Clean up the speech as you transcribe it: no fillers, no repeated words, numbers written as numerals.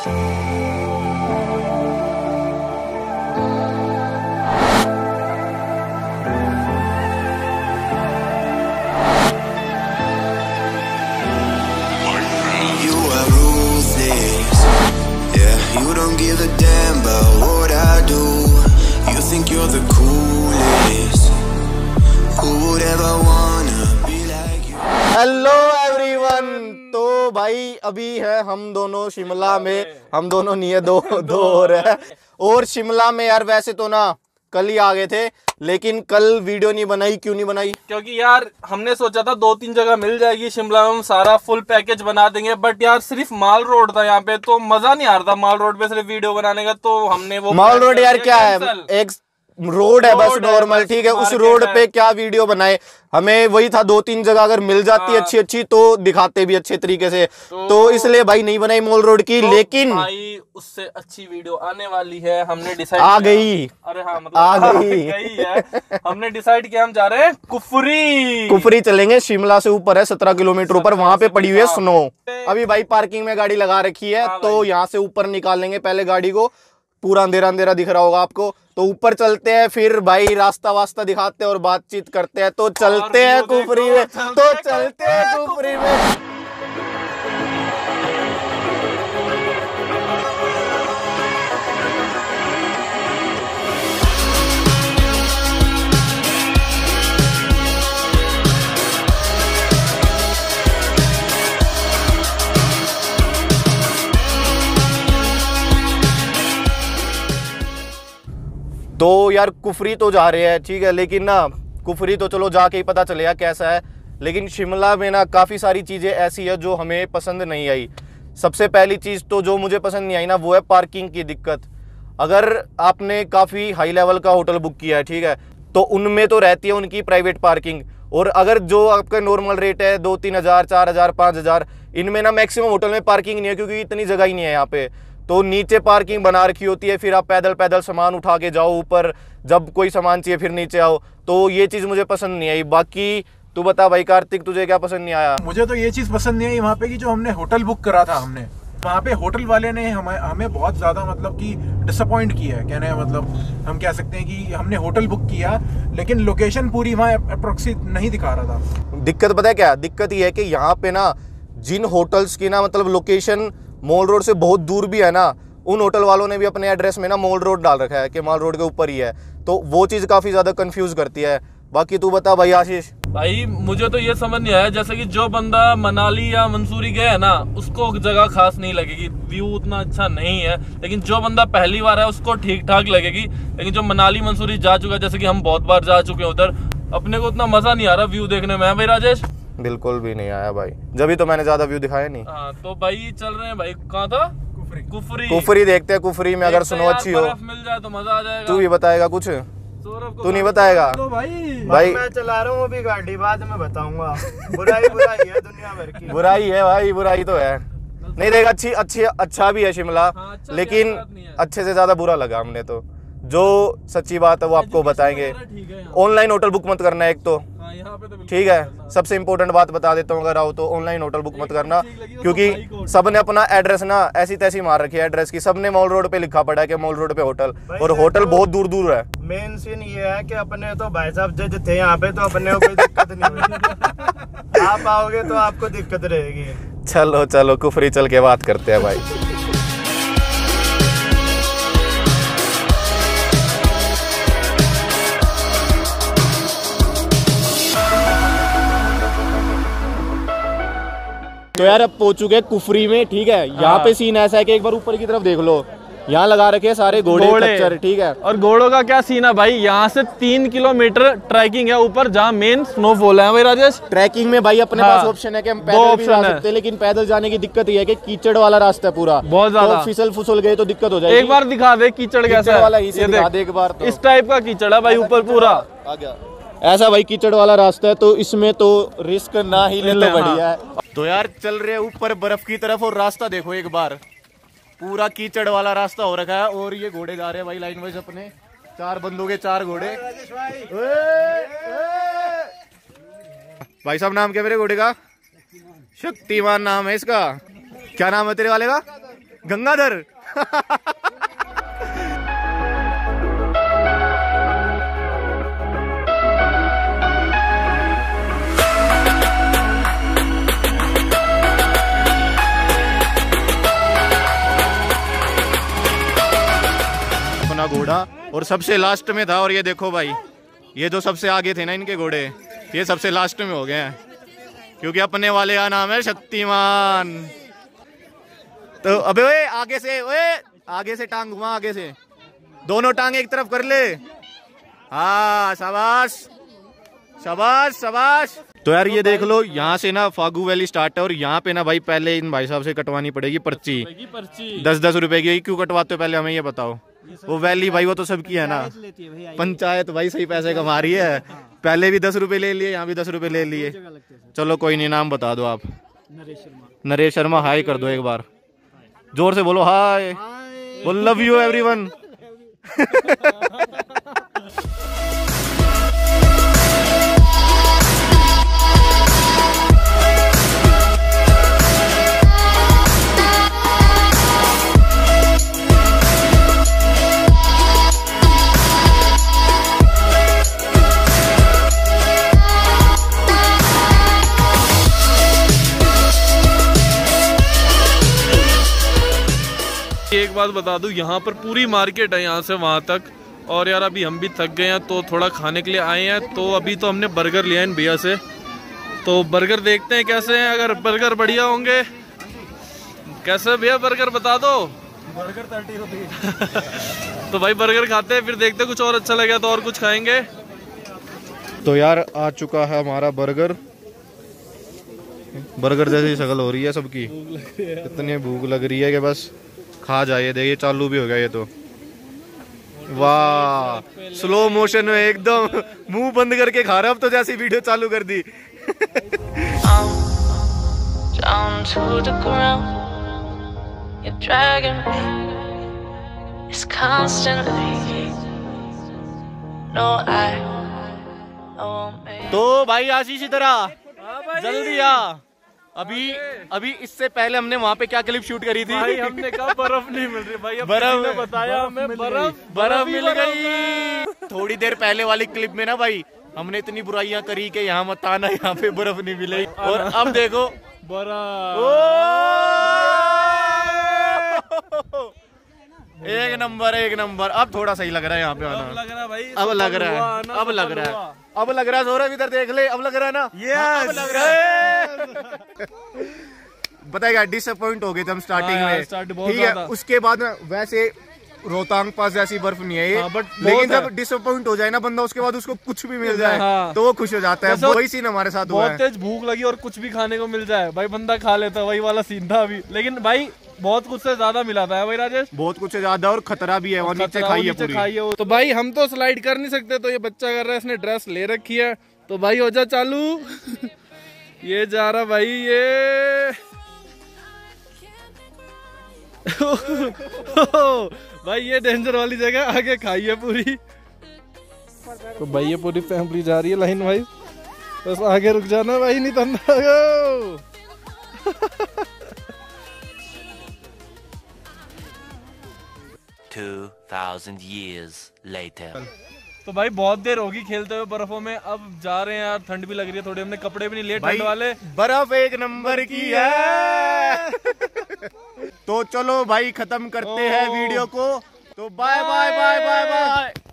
You don't give a damn about what I do. You think you're the coolest. Who would ever wanna be like you? Hello everyone. तो भाई अभी है हम दोनों शिमला में, हम दोनों नहीं है, दो और है। और शिमला में यार वैसे तो ना कल ही आ गए थे, लेकिन कल वीडियो नहीं बनाई। क्यों नहीं बनाई? क्योंकि यार हमने सोचा था 2-3 जगह मिल जाएगी शिमला में, हम सारा फुल पैकेज बना देंगे, बट यार सिर्फ माल रोड था यहाँ पे, तो मजा नहीं आ रहा था माल रोड पे सिर्फ वीडियो बनाने का। तो हमने वो माल रोड यार क्या है, एक रोड है बस नॉर्मल, ठीक है। उस रोड पे क्या वीडियो बनाए, हमें वही था 2-3 जगह अगर मिल जाती अच्छी तो दिखाते भी अच्छे तरीके से, तो इसलिए भाई नहीं बनाई मॉल रोड की। तो लेकिन भाई उससे अच्छी वीडियो आने वाली है, हमने डिसाइड आ गई। अरे हाँ मतलब आ गई है। हमने डिसाइड किया हम जा रहे हैं कुफरी चलेंगे। शिमला से ऊपर है 17 किलोमीटर ऊपर, वहां पे पड़ी हुई है स्नो। अभी भाई पार्किंग में गाड़ी लगा रखी है, तो यहाँ से ऊपर निकालेंगे पहले गाड़ी को। पूरा अंधेरा अंधेरा दिख रहा होगा आपको, तो ऊपर चलते हैं, फिर भाई रास्ता वास्ता दिखाते हैं और बातचीत करते हैं। तो चलते हैं कुफरी में, तो चलते हैं कुफरी में। तो यार कुफरी तो जा रहे हैं, ठीक है, लेकिन ना कुफरी तो चलो जाके ही पता चलेगा कैसा है। लेकिन शिमला में ना काफ़ी सारी चीज़ें ऐसी है जो हमें पसंद नहीं आई। सबसे पहली चीज़ तो जो मुझे पसंद नहीं आई ना, वो है पार्किंग की दिक्कत। अगर आपने काफ़ी हाई लेवल का होटल बुक किया है, ठीक है, तो उनमें तो रहती है उनकी प्राइवेट पार्किंग। और अगर जो आपका नॉर्मल रेट है 2-3 हज़ार, 4 हज़ार, 5 हज़ार, इनमें ना मैक्सिमम होटल में पार्किंग नहीं है, क्योंकि इतनी जगह ही नहीं है यहाँ पे। तो नीचे पार्किंग बना रखी होती है, फिर आप पैदल पैदल सामान उठा के जाओ ऊपर, जब कोई सामान चाहिए फिर नीचे आओ। तो ये चीज़ मुझे पसंद नहीं आई। बाकी तू बता भाई कार्तिक, तुझे क्या पसंद नहीं आया? मुझे तो ये चीज़ पसंद नहीं आई वहाँ पे कि जो हमने होटल बुक करा था, हमने वहाँ पे होटल वाले ने हमें बहुत ज़्यादा मतलब कि डिसअपॉइंट किया है। कहने मतलब हम कह सकते हैं कि हमने होटल बुक किया, लेकिन लोकेशन पूरी वहाँ अप्रोक्सी नहीं दिखा रहा था। दिक्कत पता है क्या? दिक्कत ये है कि यहाँ पे ना जिन होटल्स की ना मतलब लोकेशन मॉल रोड से बहुत दूर भी है ना, उन होटल वालों ने भी अपने एड्रेस में ना मॉल रोड डाल रखा है कि मॉल रोड के ऊपर ही है। तो वो चीज़ काफ़ी ज़्यादा कंफ्यूज करती है। बाकी तू बता भाई आशीष। भाई मुझे तो ये समझ नहीं आया, जैसे कि जो बंदा मनाली या मंसूरी गया है ना, उसको जगह खास नहीं लगेगी, व्यू उतना अच्छा नहीं है। लेकिन जो बंदा पहली बार है उसको ठीक ठाक लगेगी। लेकिन जो मनाली मंसूरी जा चुका है, जैसे कि हम बहुत बार जा चुके हैं उधर, अपने को उतना मजा नहीं आ रहा व्यू देखने में। है भाई राजेश? बिल्कुल भी नहीं आया भाई, जब भी तो मैंने ज्यादा व्यू दिखाया नहीं। हाँ तो भाई चल रहे हैं भाई, कहाँ था? कुफरी देखते हैं। कुफरी में अगर सुनो अच्छी हो, मिल जाए तो मजा आ जाएगा। तू भी बताएगा कुछ? तू नहीं बताएगा? तो भाई मैं चला रहा हूँ अभी गाड़ी, बाद में बताऊंगा। बुराई है दुनिया भर की। बुराई है भाई, बुराई तो है। नहीं देगा, अच्छा भी है शिमला, लेकिन अच्छे से ज्यादा बुरा लगा हमने तो। जो सच्ची बात है वो आपको बताएंगे। ऑनलाइन होटल बुक मत करना एक तो, ठीक है। सबसे इम्पोर्टेंट बात बता देता हूँ, अगर आओ तो ऑनलाइन होटल बुक मत करना, क्योंकि सबने अपना एड्रेस ना ऐसी तैसी मार रखी है एड्रेस की। सबने मॉल रोड पे लिखा पड़ा है कि मॉल रोड पे होटल, और होटल बहुत दूर दूर है। मेन सीन ये है कि अपने तो भाई साहब जज थे यहाँ पे, तो अपने को कोई दिक्कत नहीं होगी। आप आओगे तो आपको दिक्कत रहेगी। चलो चलो कुफरी चल के बात करते हैं भाई। तो यार अब पहुंच चुके कुफरी में, ठीक है। यहाँ पे सीन ऐसा है कि एक बार ऊपर की तरफ देख लो, यहाँ लगा रखे सारे घोड़े खच्चर, ठीक है। और घोड़ों का क्या सीन है भाई, यहाँ से 3 किलोमीटर ट्रैकिंग है ऊपर, जहाँ मेन स्नोफॉल है भाई राजेश। ट्रैकिंग में भाई अपने पास ऑप्शन है कि हम पैदल भी जा सकते हैं, लेकिन पैदल जाने की दिक्कत ये है कि कीचड़ वाला रास्ता है पूरा, बहुत ज्यादा। तो फिसल फुसल गए तो दिक्कत हो जाएगी। एक बार दिखा दे कीचड़ कैसा वाला, इसे दिखा दे एक बार। तो इस टाइप का कीचड़ है भाई ऊपर पूरा आ गया, ऐसा भाई कीचड़ वाला रास्ता है। तो इसमें तो रिस्क ना ही ले तो बढ़िया है। तो यार चल रहे ऊपर बर्फ की तरफ, और रास्ता देखो एक बार, पूरा कीचड़ वाला रास्ता हो रखा है। और ये घोड़े जा रहे हैं भाई लाइन वाइज अपने, 4 बंदों के 4 घोड़े। भाई साहब नाम क्या मेरे घोड़े का? शक्तिमान नाम है इसका। क्या नाम है तेरे वाले का? गंगाधर। अपना घोड़ा और सबसे लास्ट में था। और ये देखो भाई, ये जो सबसे आगे थे ना इनके घोड़े, ये सबसे लास्ट में हो गए हैं, क्योंकि अपने वाले का नाम है शक्तिमान। तो अबे ओए आगे से, ओए आगे से टांग घुमा, आगे से दोनों टांग एक तरफ कर ले। हाँ शाबाश शाबाश शाबाश। तो यार ये देख लो, यहाँ से ना फागू वैली स्टार्ट है और यहाँ पे ना भाई पहले इन भाई साहब से कटवानी पड़ेगी पर्ची 10-10 रुपए की। क्यों कटवाते हो पहले हमें ये बताओ। वो वैली भाई वो तो सबकी है ना, पंचायत भाई सही पैसे कमा रही है। पहले भी 10 रुपए ले लिए, यहाँ भी 10 रुपए ले लिए। चलो कोई नहीं, नाम बता दो आप। नरेश शर्मा। हाय कर दो एक बार, जोर से बोलो हाय। बोल लव यू एवरीवन। एक बात बता दूं, यहाँ पर पूरी मार्केट है यहाँ से वहाँ तक। और यार अभी हम भी थक गए हैं तो थोड़ा खाने के लिए आए हैं। तो अभी तो हमने बर्गर लिया है इन भैया से, तो बर्गर देखते हैं कैसे हैं। अगर बर्गर बढ़िया होंगे। कैसे भैया बर्गर बता दो। बर्गर 30 रुपये। तो भाई बर्गर खाते हैं, फिर देखते हैं कुछ और अच्छा लगा तो और कुछ खाएंगे। तो यार आ चुका है हमारा बर्गर। बर्गर जैसी शक्ल हो रही है सबकी, इतनी भूख लग रही है कि बस खा जाइए। देखिए चालू भी हो गया ये तो। वाह स्लो मोशन में एकदम मुंह बंद करके खा रहा। अब तो जैसी वीडियो चालू कर दी। Down to the ground, you're dragging me. It's constantly. No, I won't make. तो भाई आशीष इधर आ, जल्दी आ। अभी इससे पहले हमने वहाँ पे क्या क्लिप शूट करी थी भाई? हमने कहा बर्फ नहीं मिल रही भाई। बर्फ ने बताया हमें बर्फ मिल गई। थोड़ी देर पहले वाली क्लिप में ना भाई हमने इतनी बुराइयां करी कि यहाँ मत आना, यहाँ पे बर्फ नहीं मिलेगी। और अब देखो बर्फ। एक नंबर एक नंबर। अब थोड़ा सही लग रहा है यहाँ पे आना। लग रहा है भाई, अब लग रहा है, अब लग रहा है, अब लग रहा है। सौरभ इधर देख ले, अब लग रहा है ना। Yes! अब लग रहा है। पता है क्या, डिसअपॉइंट हो गए थे हम स्टार्टिंग में, ठीक है। उसके बाद वैसे रोहतांग पास जैसी बर्फ नहीं है ये, लेकिन जब डिसअपॉइंट हो जाए ना बंदा, उसके बाद उसको कुछ भी मिल जाए तो वो खुश हो जाता है। वही सीन हमारे साथ हुआ है। बहुत तेज भूख लगी और कुछ भी खाने को मिल जाए भाई बंदा खा लेता है, वही वाला सीन था अभी। लेकिन भाई बहुत कुछ से ज्यादा मिला था भाई राजेश, बहुत कुछ से ज्यादा। और खतरा भी है, और नीचे खाइए पूरी। तो भाई हम तो स्लाइड कर नहीं सकते, तो ये बच्चा कर रहा है, इसने ड्रेस ले रखी है। तो भाई हो जा चालू। ये जा रहा भाई ये। भाई ये डेंजर वाली जगह, आगे खाइए पूरी। तो भाई ये पूरी फैमिली जा रही है लाइन वाइज, बस आगे रुक जाना भाई, नहीं तो 2000 years later. तो भाई बहुत देर होगी खेलते हुए बर्फों में, अब जा रहे हैं यार। ठंड भी लग रही है थोड़ी, हमने कपड़े भी नहीं लिए ठंड वाले। बर्फ एक नंबर की है। तो चलो भाई खत्म करते हैं वीडियो को। तो bye bye bye bye bye.